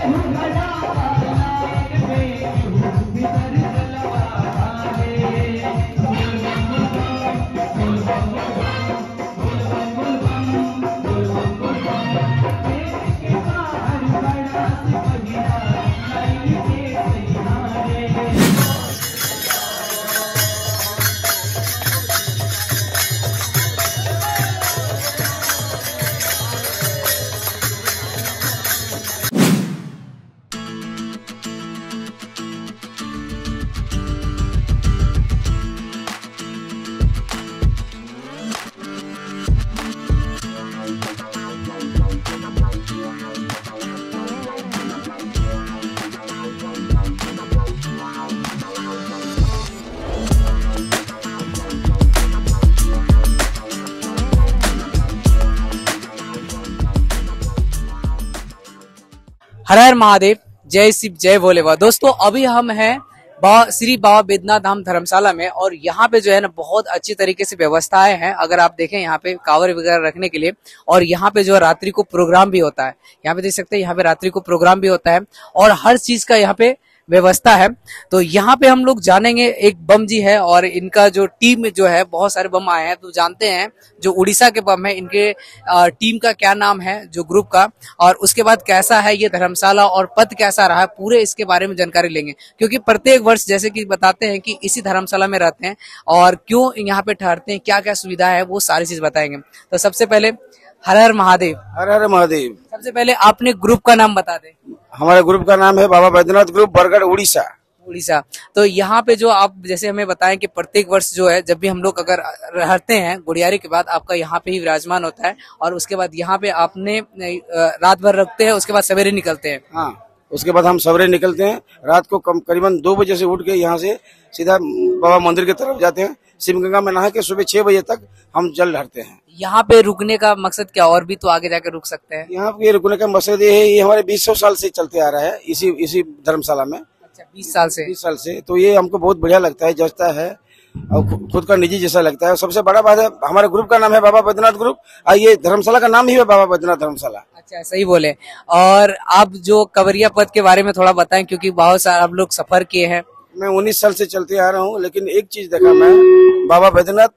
हर हर महादेव, जय शिव, जय भोले बाबा। दोस्तों अभी हम हैं श्री बाबा बैद्यनाथ धाम धर्मशाला में, और यहाँ पे जो है ना बहुत अच्छी तरीके से व्यवस्थाएं हैं। अगर आप देखें यहाँ पे कांवर वगैरह रखने के लिए, और यहाँ पे जो है रात्रि को प्रोग्राम भी होता है। यहाँ पे देख सकते हैं, यहाँ पे रात्रि को प्रोग्राम भी होता है और हर चीज का यहाँ पे व्यवस्था है। तो यहाँ पे हम लोग जानेंगे, एक बम जी है और इनका जो टीम जो है, बहुत सारे बम आए हैं, तो जानते हैं जो उड़ीसा के बम है इनके टीम का क्या नाम है, जो ग्रुप का, और उसके बाद कैसा है ये धर्मशाला और पद कैसा रहा है, पूरे इसके बारे में जानकारी लेंगे। क्योंकि प्रत्येक वर्ष जैसे कि बताते हैं कि इसी धर्मशाला में रहते हैं और क्यों यहाँ पे ठहरते हैं, क्या क्या सुविधा है, वो सारी चीज बताएंगे। तो सबसे पहले हर हर महादेव। हर हर महादेव। सबसे पहले आपने ग्रुप का नाम बता दें। हमारे ग्रुप का नाम है बाबा बैद्यनाथ ग्रुप, बरगढ़, उड़ीसा। उड़ीसा। तो यहाँ पे जो आप जैसे हमें बताएं कि प्रत्येक वर्ष जो है, जब भी हम लोग अगर रहते हैं गुड़ियारी के बाद, आपका यहाँ पे ही विराजमान होता है, और उसके बाद यहाँ पे आपने रात भर रखते हैं, उसके बाद सवेरे निकलते हैं। हाँ, उसके बाद हम सवेरे निकलते हैं। रात को करीबन 2 बजे से उठ के यहाँ से सीधा बाबा मंदिर की तरफ जाते हैं। शिवगंगा में नहा के सुबह 6 बजे तक हम जल ढारते हैं। यहाँ पे रुकने का मकसद क्या, और भी तो आगे जाकर रुक सकते हैं? यहाँ पे रुकने का मकसद ये है, ये हमारे 200 साल से चलते आ रहा है इसी धर्मशाला में। अच्छा, 20 साल से। 20 साल से। तो ये हमको बहुत बढ़िया लगता है, जचता है और खुद का निजी जैसा लगता है। सबसे बड़ा बात है, हमारे ग्रुप का नाम है बाबा बैद्यनाथ ग्रुप, और ये धर्मशाला का नाम ही है बाबा बैद्यनाथ धर्मशाला। अच्छा, सही बोले। और आप जो कवरिया पद के बारे में थोड़ा बताएं, क्योंकि बहुत सारे आप लोग सफर किए हैं। मैं 19 साल से चलते आ रहा हूँ, लेकिन एक चीज देखा मैं, बाबा बैद्यनाथ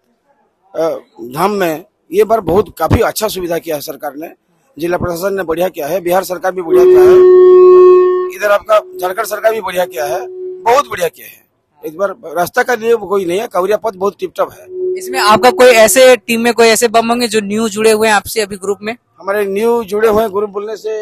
धाम में ये बार बहुत काफी अच्छा सुविधा किया है सरकार ने। जिला प्रशासन ने बढ़िया किया है, बिहार सरकार भी बढ़िया किया है, इधर आपका झारखंड सरकार भी बढ़िया किया है, बहुत बढ़िया किया है। इस बार रास्ता का लिए कोई नहीं है, कवरिया पथ बहुत टिप टॉप है। इसमें आपका कोई ऐसे टीम में कोई ऐसे बम होंगे जो न्यू जुड़े हुए हैं आपसे अभी ग्रुप में? हमारे न्यू जुड़े हुए ग्रुप बोलने से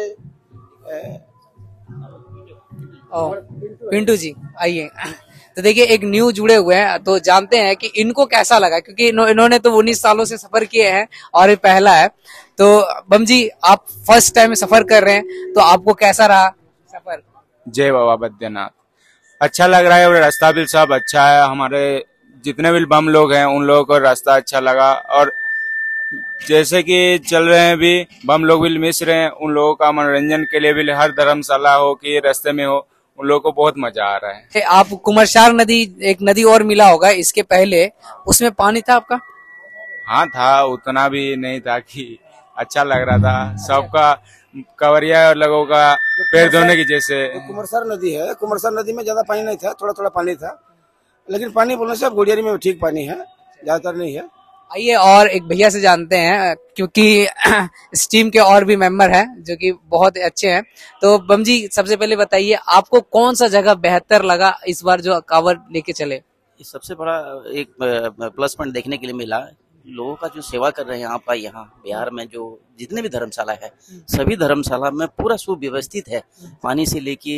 पिंटू जी आइए। तो देखिए, एक न्यू जुड़े हुए हैं, तो जानते हैं कि इनको कैसा लगा, क्योंकि इन्होंने तो 19 सालों से सफर किए हैं और ये पहला है। तो बम जी, आप फर्स्ट टाइम सफर कर रहे हैं, तो आपको कैसा रहा सफर? जय बाबा बैद्यनाथ। अच्छा लग रहा है, और रास्ता भी सब अच्छा है। हमारे जितने भी बम लोग हैं उन लोगों को रास्ता अच्छा लगा, और जैसे कि चल रहे हैं भी बम लोग भी मिस रहे हैं, उन लोगों का मनोरंजन के लिए भी हर धर्मशाला हो कि रास्ते में हो, उन लोगों को बहुत मजा आ रहा है। आप कुमरशार नदी, एक नदी और मिला होगा इसके पहले, उसमें पानी था आपका? हाँ था, उतना भी नहीं था कि अच्छा लग रहा था। सबका कवरिया लोगों का पैर धोने की जैसे। कुमरसर नदी है, कुमरसर नदी में ज्यादा पानी नहीं था, थोड़ा थोड़ा पानी था, लेकिन पानी बोलने से अब गुड़ियारी में ठीक पानी है, ज्यादातर नहीं है। आइए और एक भैया से जानते हैं, क्योंकि इस टीम के और भी मेंबर हैं जो कि बहुत अच्छे हैं। तो बम जी, सबसे पहले बताइए आपको कौन सा जगह बेहतर लगा इस बार जो कांवर लेके चले? सबसे बड़ा एक प्लस पॉइंट देखने के लिए मिला, लोगों का जो सेवा कर रहे हैं आपका यहाँ बिहार में, जो जितने भी धर्मशाला है सभी धर्मशाला में पूरा सुव्यवस्थित है। पानी से लेके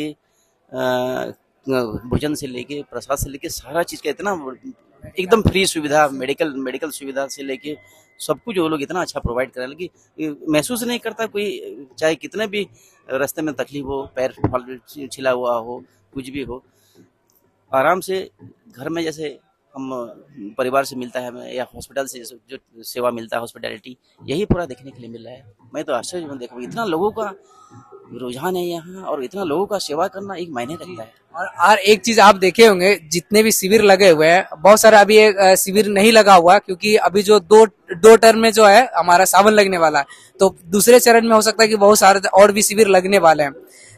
भोजन से लेके प्रसाद से लेके सारा चीज का इतना एकदम फ्री सुविधा, मेडिकल सुविधा से लेके सब कुछ वो लोग इतना अच्छा प्रोवाइड कर रहे हैं कि महसूस नहीं करता कोई, चाहे कितने भी रास्ते में तकलीफ हो, पैर छिला हुआ हो, कुछ भी हो, आराम से घर में जैसे हम परिवार से मिलता है हमें, या हॉस्पिटल से जो सेवा मिलता है हॉस्पिटैलिटी, यही पूरा देखने के लिए मिल रहा है। मैं तो आश्चर्य में देखा, इतना लोगों का रुझान है यहाँ, और इतना लोगों का सेवा करना एक मायने रखता है। और एक चीज आप देखे होंगे, जितने भी शिविर लगे हुए हैं, बहुत सारा अभी एक शिविर नहीं लगा हुआ, क्योंकि अभी जो दो टर्म में जो है हमारा सावन लगने वाला है, तो दूसरे चरण में हो सकता है कि बहुत सारे और भी शिविर लगने वाले हैं।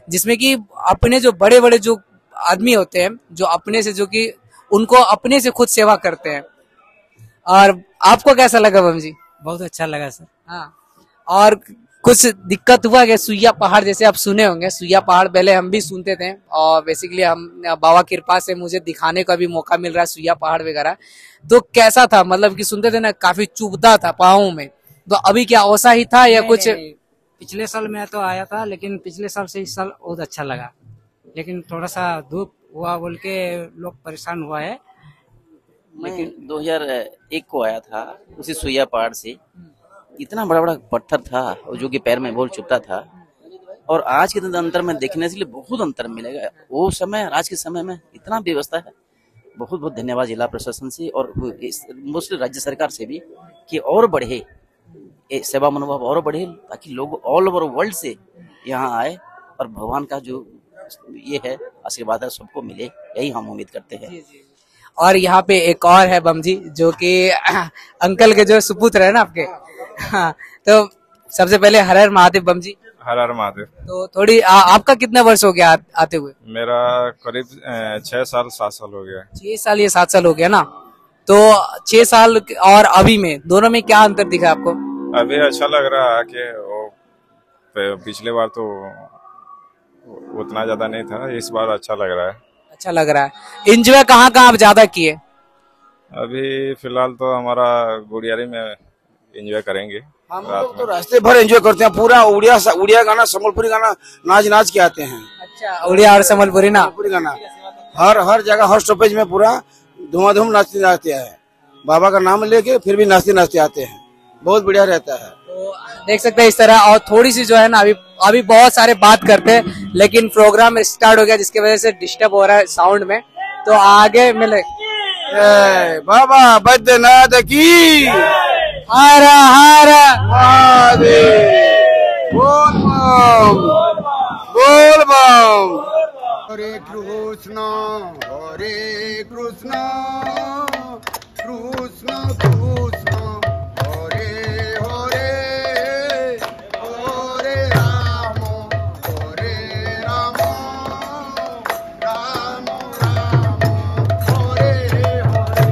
जिसमें कि अपने जो बड़े बड़े जो आदमी होते हैं, जो अपने से, जो कि उनको अपने से खुद सेवा करते हैं। और आपको कैसा लगा बम जी? बहुत अच्छा लगा सर। हाँ, और कुछ दिक्कत हुआ क्या? सुइया पहाड़ जैसे आप सुने होंगे, सुइया पहाड़ पहले हम भी सुनते थे और बेसिकली हम बाबा कृपा से मुझे दिखाने का भी मौका मिल रहा है सुइया पहाड़ वगैरह। तो कैसा था, मतलब कि सुनते थे ना काफी चुभता था पाँव में, तो अभी क्या वैसा ही था या कुछ? पिछले साल मैं तो आया था, लेकिन पिछले साल से इस साल बहुत अच्छा लगा, लेकिन थोड़ा सा धूप हुआ बोल के लोग परेशान हुआ है। लेकिन 2001 को आया था उसी सुइया पहाड़ से, इतना बड़ा बड़ा पत्थर था जो कि पैर में बहुत चुभता था, और आज के दिन अंतर में देखने से बहुत अंतर मिलेगा। वो समय और आज के समय में इतना व्यवस्था है। बहुत बहुत धन्यवाद जिला प्रशासन से और मोस्टली राज्य सरकार से भी कि और बढ़े, सेवा मनोभाव और बढ़े, ताकि लोग ऑल ओवर वर्ल्ड से यहाँ आए और भगवान का जो ये है आशीर्वाद है सबको मिले, यही हम उम्मीद करते हैं। और यहाँ पे एक और है बम जी, जो कि अंकल के जो सुपुत्र है ना आपके। हाँ, तो सबसे पहले हर हर महादेव बम जी। हर हर महादेव। तो थोड़ी आपका कितना वर्ष हो गया आते हुए? मेरा करीब 6 साल 7 साल हो गया। 6 साल या 7 साल हो गया ना। तो 6 साल और अभी में दोनों में क्या अंतर दिखा आपको? अभी अच्छा लग रहा है कि वो पिछले बार तो उतना ज्यादा नहीं था, इस बार अच्छा लग रहा है। अच्छा लग रहा है। एंजॉय कहाँ कहाँ आप ज्यादा किए? अभी फिलहाल तो हमारा गुड़ियारी में एंजॉय करेंगे। हम लोग तो रास्ते भर एंजॉय करते हैं, पूरा उड़िया गाना, सम्बलपुरी गाना नाच के आते हैं। अच्छा, उड़िया और सम्बलपुरी ना, सम्बलपुरी गाना हर जगह हर स्टॉपेज में पूरा धुआंधूम नाचते हैं, बाबा का नाम लेके फिर भी नाचते आते हैं, बहुत बढ़िया रहता है। तो देख सकते हैं इस तरह। और थोड़ी सी जो है ना, अभी बहुत सारे बात करते हैं, लेकिन प्रोग्राम स्टार्ट हो गया जिसकी वजह से डिस्टर्ब हो रहा है साउंड में, तो आगे मिले। बाबा बैद्यनाथ की हर हर महादेव। बोल बम। हरे कृष्ण कृष्ण कृष्ण हरे हरे हरे राम राम राम हरे हरे।